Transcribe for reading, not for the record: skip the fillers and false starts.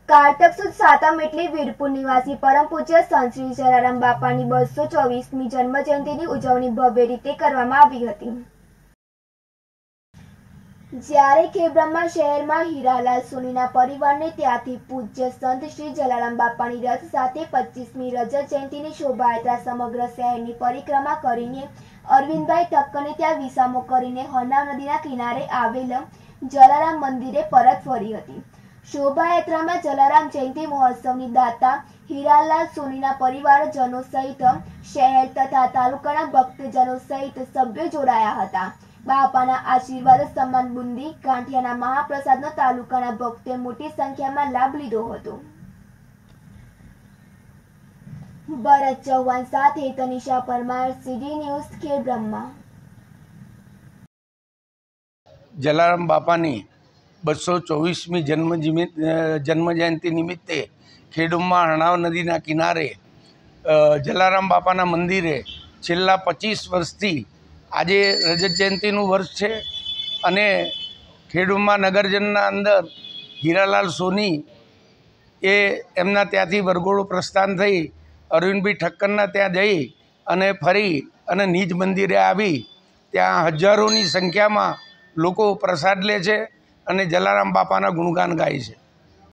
કારતક સુદ સાતમ એટલે વીરપુર નિવાસી પરમ પૂજ્ય સંત શ્રી જલારામ બાપાની 224મી જન્મજયંતિની ઉજવણી ભવ્ય રીતે કરવામાં આવી હતી। જ્યારે ખેડબ્રહ્મા શહેરમાં હીરાલાલ સોનીના પરિવારને ત્યાંથી પૂજ્ય સંત શ્રી જલારામ બાપાની રથ સાથે 25મી રજત જયંતિની શોભાયાત્રા સમગ્ર શહેરની પરિક્રમા કરીને અરવિંદભાઈ ઠક્કરને ત્યાં વિસામો કરીને હરનાવ નદીના કિનારે આવેલ જલારામ મંદિરે પરત ફરી હતી। શોભાયાત્રામાં જલારામ જયંતિ મહોત્સવની દાતા હીરાલાલ સોનીના પરિવારજનો સહિત શહેર તથા તાલુકાના ભક્તજનો સહિત સભ્યો જોડાયા હતા। બાપાના આશીર્વાદ સમાન બુંદી ગાંઠિયાના મહાપ્રસાદનો તાલુકાના ભક્તોએ મોટી સંખ્યામાં લાભ લીધો હતો। ભરત ચૌહાણ સાથે તનિષા પરમાર, સીડી ન્યૂઝ, ખેડબ્રહ્મા। જલારામ બાપાની 224મી જન્મજયંતિ નિમિત્તે ખેડૂમાં હરણાવ નદીના કિનારે જલારામ બાપાના મંદિરે છેલ્લા 25 વર્ષથી આજે રજત જયંતિનું વર્ષ છે અને ખેડૂમાં નગરજનના અંદર હીરાલાલ સોની એ એમના ત્યાંથી વરઘોડું પ્રસ્થાન થઈ અરવિંદભાઈ ઠક્કરના ત્યાં જઈ અને ફરી અને નિજ મંદિરે આવી ત્યાં હજારોની સંખ્યામાં લોકો પ્રસાદ લે છે અને જલારામ બાપાના ગુણગાન ગાય છે।